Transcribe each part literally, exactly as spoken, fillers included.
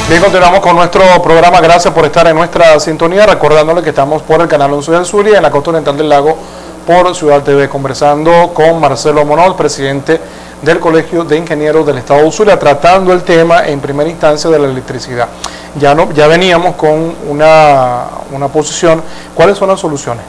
Bien, continuamos con nuestro programa. Gracias por estar en nuestra sintonía. Recordándole que estamos por el canal once del Zulia, en la costa oriental del lago, por Ciudad T V, conversando con Marcelo Monod, presidente del Colegio de Ingenieros del Estado de Zulia, tratando el tema en primera instancia de la electricidad. Ya, no, ya veníamos con una, una posición. ¿Cuáles son las soluciones?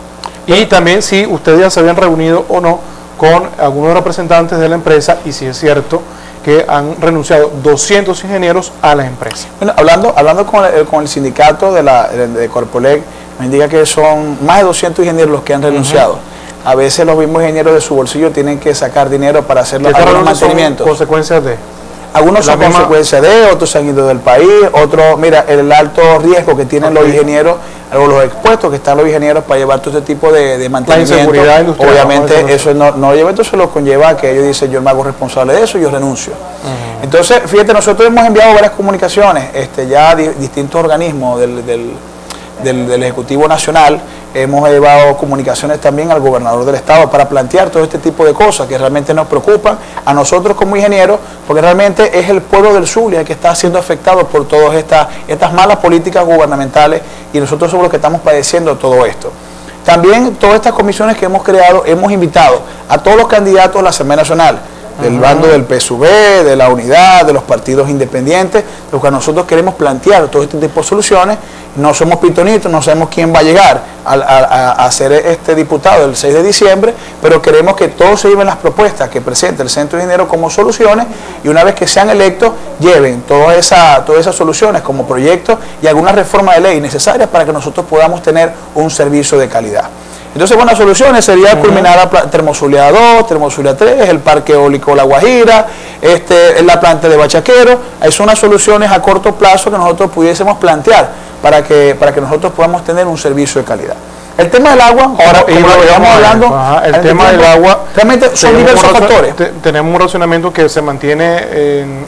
Y también si ustedes ya se habían reunido o no con algunos representantes de la empresa, y si es cierto que han renunciado doscientos ingenieros a la empresa. Bueno, hablando, hablando con, el, con el sindicato de, la, de, de Corpoelec, me indica que son más de doscientos ingenieros los que han renunciado. Uh-huh. A veces los mismos ingenieros de su bolsillo tienen que sacar dinero para hacer los mantenimientos. ¿Consecuencias de? Algunos son misma... consecuencias de, otros se han ido del país, otros, mira, el alto riesgo que tienen okay. los ingenieros, o los expuestos que están los ingenieros para llevar todo este tipo de, de mantenimiento. Obviamente ¿no? eso no, no lleva, entonces los conlleva a que ellos dicen, yo me hago responsable de eso, yo renuncio. Uh-huh. Entonces, fíjate, nosotros hemos enviado varias comunicaciones, este, ya di, distintos organismos del, del, del, del Ejecutivo Nacional, hemos llevado comunicaciones también al gobernador del estado para plantear todo este tipo de cosas que realmente nos preocupan a nosotros como ingenieros, porque realmente es el pueblo del Zulia que está siendo afectado por todas estas, estas malas políticas gubernamentales, y nosotros somos los que estamos padeciendo todo esto. También todas estas comisiones que hemos creado, hemos invitado a todos los candidatos a la Asamblea Nacional, del uh-huh. bando del P S U V, de la Unidad, de los partidos independientes, porque nosotros queremos plantear todo este tipo de soluciones. No somos pitonitos, no sabemos quién va a llegar a, a, a ser este diputado el seis de diciembre, pero queremos que todos se lleven las propuestas que presente el Centro de Ingenieros como soluciones, y una vez que sean electos, lleven todas esa, todas esas soluciones como proyectos y alguna reforma de ley necesarias para que nosotros podamos tener un servicio de calidad. Entonces, buenas soluciones sería uh-huh. culminar la Termozulia dos, Termozulia tres, el Parque Eólico La Guajira, este, la planta de Bachaquero. Esas son unas soluciones a corto plazo que nosotros pudiésemos plantear para que, para que nosotros podamos tener un servicio de calidad. El tema del agua, ahora, como, como lo estamos hablando, ajá, el tema tiempo, del agua, realmente son diversos factores. Te, tenemos un racionamiento que se mantiene en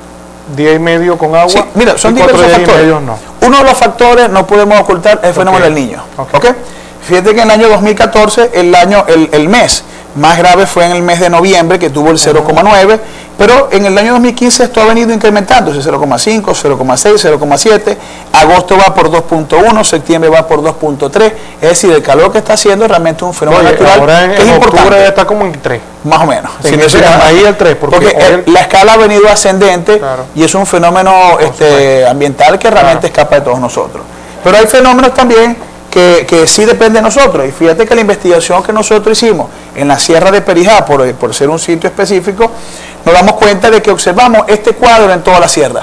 día y medio con agua. Sí, mira, son diversos factores. No. Uno de los factores, no podemos ocultar, es el fenómeno okay. del Niño. Okay. ¿Okay? Fíjate que en el año dos mil catorce, el, año, el, el mes más grave fue en el mes de noviembre, que tuvo el cero coma nueve, pero en el año dos mil quince esto ha venido incrementándose, cero coma cinco, cero coma seis, cero coma siete, agosto va por dos punto uno, septiembre va por dos punto tres, es decir, el calor que está haciendo es realmente un fenómeno Oye, natural ahora en, que es en importante. Octubre está como en tres. Más o menos. Sí, si no ahí el tres, porque, porque el, la escala ha venido ascendente, claro. y es un fenómeno este, ambiental que realmente claro. escapa de todos nosotros. Pero hay fenómenos también Que, que sí depende de nosotros, y fíjate que la investigación que nosotros hicimos en la Sierra de Perijá, por, por ser un sitio específico, nos damos cuenta de que observamos este cuadro en toda la sierra.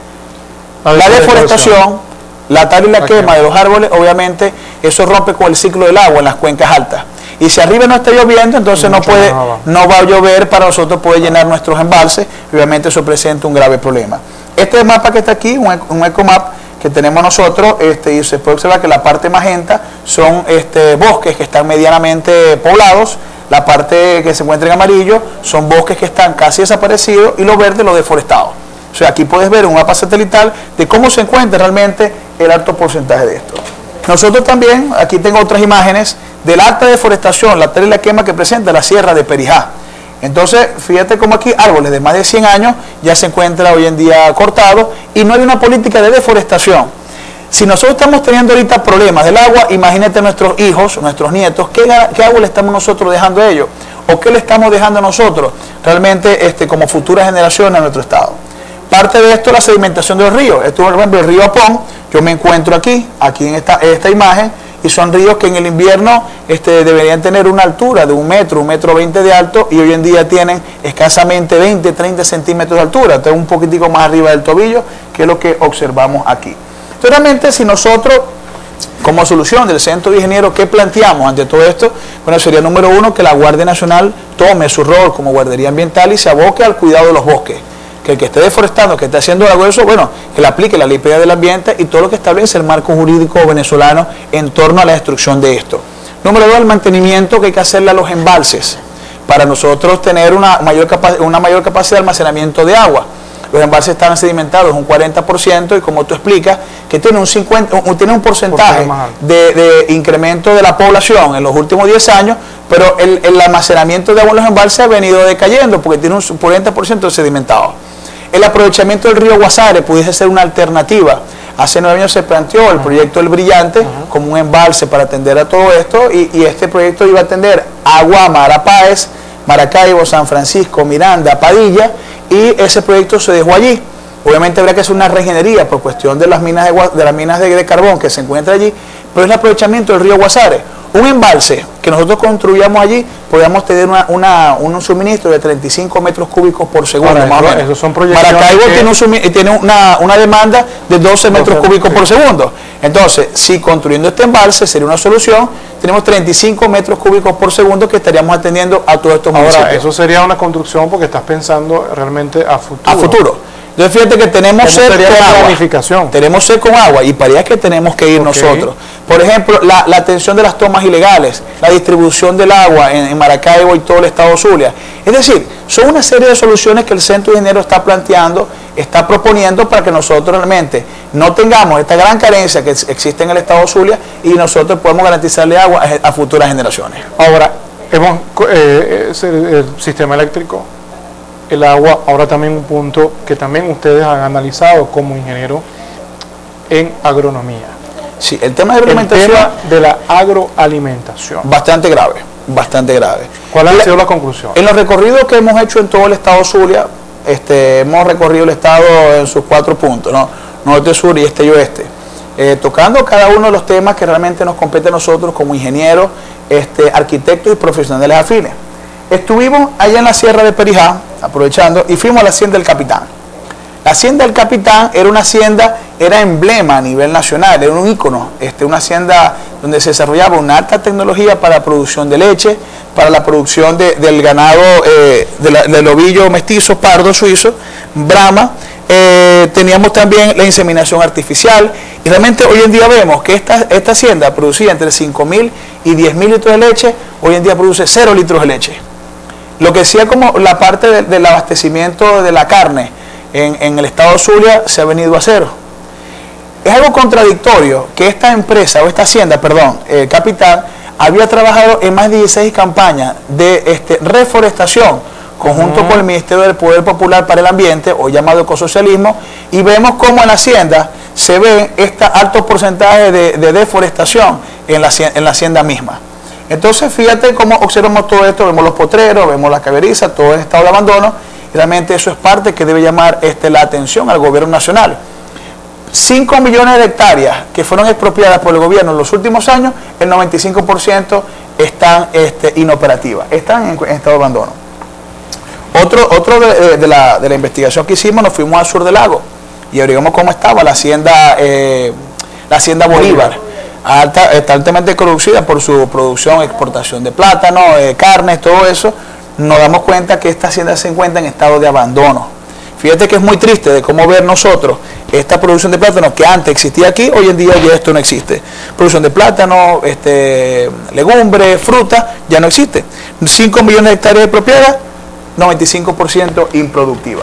La, la deforestación, la tala y la quema de los árboles, obviamente eso rompe con el ciclo del agua en las cuencas altas. Y si arriba no está lloviendo, entonces no, puede, no va a llover para nosotros poder llenar nuestros embalses, y obviamente eso presenta un grave problema. Este mapa que está aquí, un, un ecomap, que tenemos nosotros, este, y se puede observar que la parte magenta son este, bosques que están medianamente poblados, la parte que se encuentra en amarillo son bosques que están casi desaparecidos, y lo verde, lo deforestado. O sea, aquí puedes ver un mapa satelital de cómo se encuentra realmente el alto porcentaje de esto. Nosotros también, aquí tengo otras imágenes de la alta deforestación, la tala y la quema que presenta la Sierra de Perijá. Entonces, fíjate cómo aquí árboles de más de cien años ya se encuentran hoy en día cortados, y no hay una política de deforestación. Si nosotros estamos teniendo ahorita problemas del agua, imagínate nuestros hijos, nuestros nietos, ¿qué, qué agua le estamos nosotros dejando a ellos? ¿O qué le estamos dejando a nosotros realmente este, como futuras generaciones a nuestro estado? Parte de esto es la sedimentación de los ríos. Esto, por ejemplo, el río Apón, yo me encuentro aquí, aquí en esta, esta imagen, y son ríos que en el invierno este, deberían tener una altura de un metro, un metro veinte de alto, y hoy en día tienen escasamente veinte, treinta centímetros de altura, entonces un poquitico más arriba del tobillo, que es lo que observamos aquí. Entonces, realmente, si nosotros, como solución del Centro de Ingenieros, ¿qué planteamos ante todo esto? Bueno, sería número uno, que la Guardia Nacional tome su rol como guardería ambiental y se aboque al cuidado de los bosques. Que el que esté deforestando, que esté haciendo algo de eso, bueno, que le aplique la Ley Penal del Ambiente y todo lo que establece el marco jurídico venezolano en torno a la destrucción de esto. Número dos, el mantenimiento que hay que hacerle a los embalses para nosotros tener una mayor, una mayor capacidad de almacenamiento de agua. Los embalses están sedimentados un cuarenta por ciento, y como tú explicas, que tiene un, cincuenta, un, tiene un porcentaje de, de incremento de la población en los últimos diez años, pero el, el almacenamiento de agua en los embalses ha venido decayendo porque tiene un cuarenta por ciento sedimentado. El aprovechamiento del río Guasare pudiese ser una alternativa. Hace nueve años se planteó el proyecto El Brillante uh-huh. como un embalse para atender a todo esto y, y este proyecto iba a atender Agua, Marapáez, Maracaibo, San Francisco, Miranda, Padilla, y ese proyecto se dejó allí. Obviamente habrá que hacer una regenería por cuestión de las minas de, de, las minas de, de carbón que se encuentran allí, pero es el aprovechamiento del río Guasare. Un embalse que nosotros construyamos allí, podríamos tener una, una, un suministro de treinta y cinco metros cúbicos por segundo. Ahora, más eso, o menos. Esos son proyecciones Maracaibo que... tiene, un, tiene una, una demanda de doce metros cúbicos sí. por segundo. Entonces, si construyendo este embalse sería una solución, tenemos treinta y cinco metros cúbicos por segundo que estaríamos atendiendo a todos estos municipios. Ahora, eso sería una construcción porque estás pensando realmente a futuro. A futuro. Entonces fíjate que tenemos sed con agua, tenemos sed con agua y para allá es que tenemos que ir okay. nosotros. Por ejemplo, la, la atención de las tomas ilegales, la distribución del agua en, en Maracaibo y todo el estado Zulia. Es decir, son una serie de soluciones que el Centro de Ingenieros está planteando, está proponiendo para que nosotros realmente no tengamos esta gran carencia que existe en el estado Zulia y nosotros podemos garantizarle agua a, a futuras generaciones. Ahora, hemos, eh, el, el sistema eléctrico, el agua, ahora también un punto que también ustedes han analizado como ingeniero en agronomía. Sí, el tema de agroalimentación. El tema de la agroalimentación. Bastante grave, bastante grave. ¿Cuál ha la, sido la conclusión? En los recorridos que hemos hecho en todo el estado Zulia, este, hemos recorrido el estado en sus cuatro puntos, ¿no? Norte, sur y este y oeste. Eh, tocando cada uno de los temas que realmente nos compete a nosotros como ingenieros, este, arquitectos y profesionales afines. Estuvimos allá en la Sierra de Perijá, aprovechando, y fuimos a la Hacienda del Capitán. La Hacienda del Capitán era una hacienda, era emblema a nivel nacional, era un ícono, este, una hacienda donde se desarrollaba una alta tecnología para la producción de leche, para la producción de, del ganado, eh, de la, del ovillo mestizo, pardo, suizo, Brahma. Eh, teníamos también la inseminación artificial y realmente hoy en día vemos que esta, esta hacienda producía entre cinco mil y diez mil litros de leche, hoy en día produce cero litros de leche. Lo que decía como la parte de, del abastecimiento de la carne en, en el estado Zulia se ha venido a cero. Es algo contradictorio que esta empresa, o esta hacienda, perdón, eh, Capital, había trabajado en más de dieciséis campañas de este, reforestación, conjunto uh-huh. con el Ministerio del Poder Popular para el Ambiente, o llamado ecosocialismo, y vemos cómo en la hacienda se ve este alto porcentaje de, de deforestación en la, en la hacienda misma. Entonces, fíjate cómo observamos todo esto, vemos los potreros, vemos la caberiza, todo el estado de abandono, y realmente eso es parte que debe llamar este, la atención al gobierno nacional. cinco millones de hectáreas que fueron expropiadas por el gobierno en los últimos años, el noventa y cinco por ciento están este, inoperativas, están en, en estado de abandono. Otro, otro de, de, la, de la investigación que hicimos, nos fuimos al sur del lago y averiguamos cómo estaba la hacienda, eh, la hacienda Bolívar. Alta, está altamente conocida por su producción, exportación de plátano, eh, carnes, todo eso. Nos damos cuenta que esta hacienda se encuentra en estado de abandono. Fíjate que es muy triste de cómo ver nosotros esta producción de plátano que antes existía aquí, hoy en día ya esto no existe. Producción de plátano, este, legumbres, fruta, ya no existe. cinco millones de hectáreas de propiedad, noventa y cinco por ciento improductiva.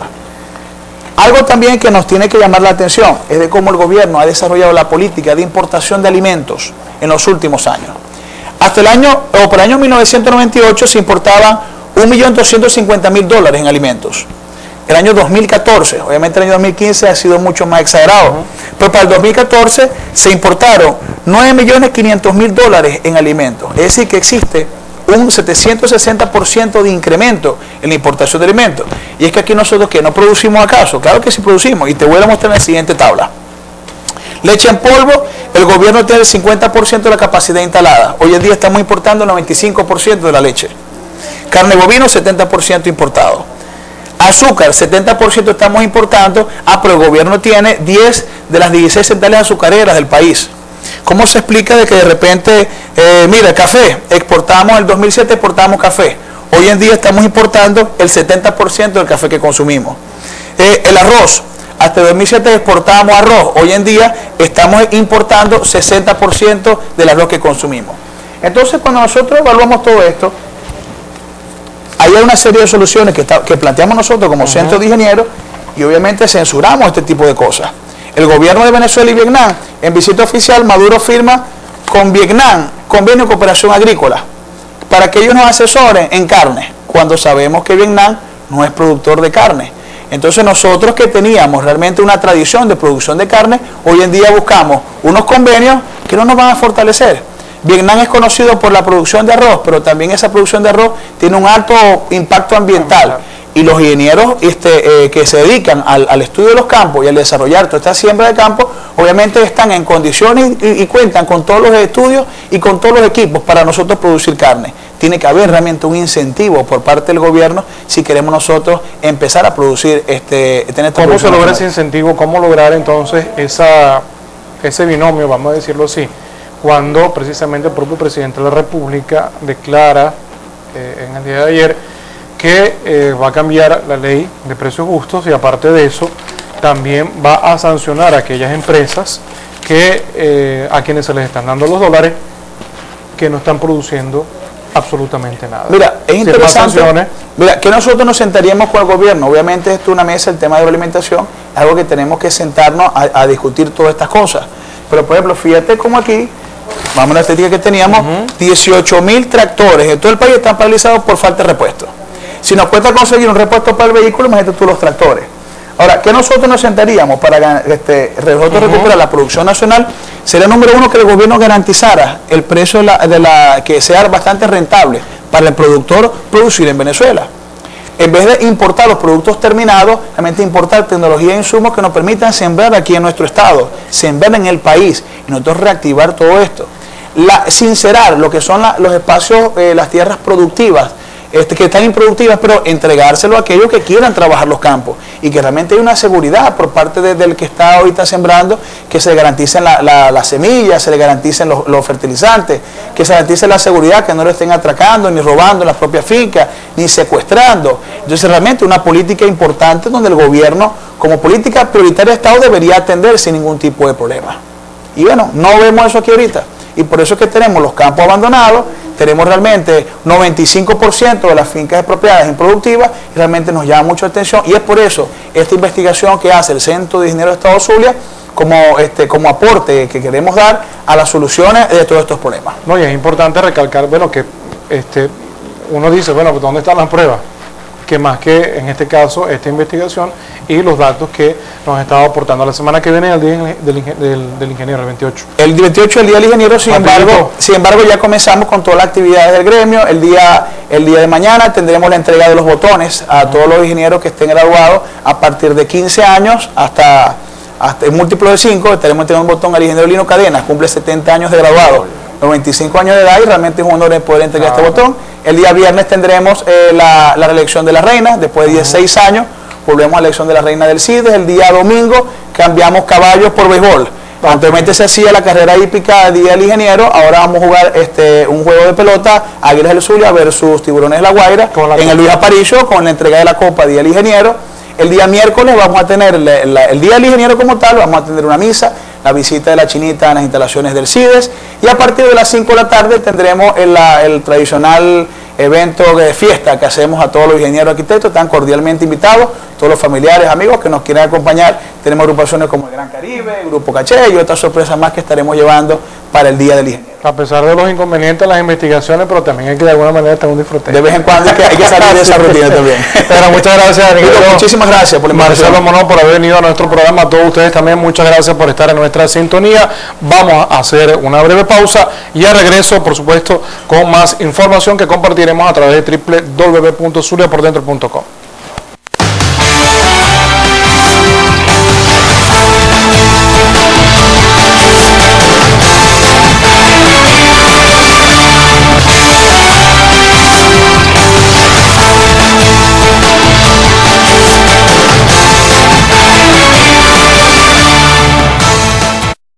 Algo también que nos tiene que llamar la atención es de cómo el gobierno ha desarrollado la política de importación de alimentos en los últimos años. Hasta el año, o para el año mil novecientos noventa y ocho se importaban un millón doscientos cincuenta mil dólares en alimentos. El año dos mil catorce, obviamente el año dos mil quince ha sido mucho más exagerado, uh-huh. pero para el dos mil catorce se importaron nueve millones quinientos mil dólares en alimentos. Es decir, que existe un setecientos sesenta por ciento de incremento en la importación de alimentos. Y es que aquí nosotros, ¿qué? ¿No producimos acaso? Claro que sí producimos, y te voy a mostrar en la siguiente tabla. Leche en polvo, el gobierno tiene el cincuenta por ciento de la capacidad instalada. Hoy en día estamos importando el noventa y cinco por ciento de la leche. Carne bovino, setenta por ciento importado. Azúcar, setenta por ciento estamos importando. Ah, pero el gobierno tiene diez de las dieciséis centrales azucareras del país. ¿Cómo se explica de que de repente, eh, mira, café, exportamos, en el dos mil siete exportamos café, hoy en día estamos importando el setenta por ciento del café que consumimos? Eh, el arroz, hasta el dos mil siete exportábamos arroz, hoy en día estamos importando sesenta por ciento del arroz que consumimos. Entonces, cuando nosotros evaluamos todo esto, hay una serie de soluciones que, está, que planteamos nosotros como uh-huh. centro de ingenieros, y obviamente censuramos este tipo de cosas. El gobierno de Venezuela y Vietnam, en visita oficial, Maduro firma con Vietnam convenio de cooperación agrícola para que ellos nos asesoren en carne, cuando sabemos que Vietnam no es productor de carne. Entonces nosotros que teníamos realmente una tradición de producción de carne, hoy en día buscamos unos convenios que no nos van a fortalecer. Vietnam es conocido por la producción de arroz, pero también esa producción de arroz tiene un alto impacto ambiental. Y los ingenieros este, eh, que se dedican al, al estudio de los campos y al desarrollar toda esta siembra de campo, obviamente están en condiciones y, y cuentan con todos los estudios y con todos los equipos para nosotros producir carne. Tiene que haber realmente un incentivo por parte del gobierno si queremos nosotros empezar a producir este... Tener esta ¿Cómo se logra ese incentivo? ¿Cómo lograr entonces esa, ese binomio, vamos a decirlo así, cuando precisamente el propio presidente de la República declara eh, en el día de ayer que eh, va a cambiar la ley de precios justos y aparte de eso también va a sancionar a aquellas empresas que eh, a quienes se les están dando los dólares que no están produciendo absolutamente nada? Mira, es interesante. Mira, que nosotros nos sentaríamos con el gobierno. Obviamente esto es una mesa, el tema de la alimentación, es algo que tenemos que sentarnos a, a discutir todas estas cosas. Pero por ejemplo, fíjate como aquí, vamos a la estética que teníamos, uh-huh. dieciocho mil tractores en todo el país están paralizados por falta de repuesto. Si nos cuesta conseguir un repuesto para el vehículo, imagínate tú los tractores. Ahora, ¿qué nosotros nos sentaríamos para este, nosotros uh-huh. recuperar la producción nacional? Sería número uno que el gobierno garantizara el precio de la, de la que sea bastante rentable para el productor producir en Venezuela. En vez de importar los productos terminados, realmente importar tecnología e insumos que nos permitan sembrar aquí en nuestro estado, sembrar en el país y nosotros reactivar todo esto. La, sincerar lo que son la, los espacios, eh, las tierras productivas, Este, que están improductivas, pero entregárselo a aquellos que quieran trabajar los campos y que realmente hay una seguridad por parte de, del que está ahorita sembrando, que se garanticen las la, la semillas, se le garanticen los, los fertilizantes, que se garantice la seguridad, que no lo estén atracando, ni robando en las propias fincas, ni secuestrando. Entonces realmente una política importante donde el gobierno, como política prioritaria de Estado, debería atender sin ningún tipo de problema. Y bueno, no vemos eso aquí ahorita. Y por eso es que tenemos los campos abandonados, tenemos realmente noventa y cinco por ciento de las fincas expropiadas improductivas y realmente nos llama mucho la atención y es por eso esta investigación que hace el Centro de Ingenieros de Estado Zulia como, este, como aporte que queremos dar a las soluciones de todos estos problemas. No, y es importante recalcar, bueno, que este, uno dice, bueno, pues ¿dónde están las pruebas? Que más que en este caso esta investigación y los datos que nos estaba aportando. La semana que viene el día del, del, del ingeniero, el veintiocho. El veintiocho es el día del ingeniero, sin embargo, sin embargo ya comenzamos con todas las actividades del gremio. El día, el día de mañana tendremos la entrega de los botones a todos los ingenieros que estén graduados a partir de quince años hasta, hasta el múltiplo de cinco. Estaremos entregando un botón al ingeniero Lino Cadenas, cumple setenta años de graduado, noventa y cinco años de edad y realmente es un honor poder entregar ah, este botón. El día viernes tendremos eh, la, la reelección de la reina, después de dieciséis años, volvemos a la elección de la reina del CIDES. El día domingo cambiamos caballos por béisbol. Anteriormente se hacía la carrera hípica Día del Ingeniero, ahora vamos a jugar este, un juego de pelota, Águilas del Zulia versus Tiburones de la Guaira, la en el Luis Aparicio, con la entrega de la Copa Día del Ingeniero. El día miércoles vamos a tener, la, la, el Día del Ingeniero como tal, vamos a tener una misa, la visita de la Chinita en las instalaciones del CIDES, y a partir de las cinco de la tarde tendremos el, la, el tradicional evento de fiesta que hacemos a todos los ingenieros arquitectos, están cordialmente invitados, todos los familiares, amigos que nos quieran acompañar. Tenemos agrupaciones como el Gran Caribe, el Grupo Caché y otras sorpresas más que estaremos llevando para el Día del Ingeniero. A pesar de los inconvenientes, las investigaciones, pero también hay que de alguna manera tener un disfrute. De vez en cuando hay que, hay que salir de esa rutina también. Pero muchas gracias, Miguel. Muchísimas gracias por la invitación. Marcelo Monod, por haber venido a nuestro programa. A todos ustedes también, muchas gracias por estar en nuestra sintonía. Vamos a hacer una breve pausa y a regreso, por supuesto, con más información que compartiremos a través de doble u doble u doble u punto zulia por dentro punto com.